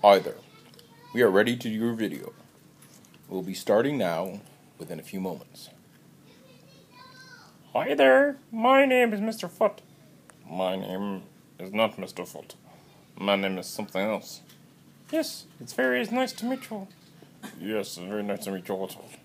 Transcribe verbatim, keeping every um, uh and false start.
Hi there. We are ready to do your video. We'll be starting now within a few moments. Hi there, my name is Mister Foot. My name is not Mister Foot. My name is something else. Yes, it's very nice to meet you. Yes, it's very nice to meet you also.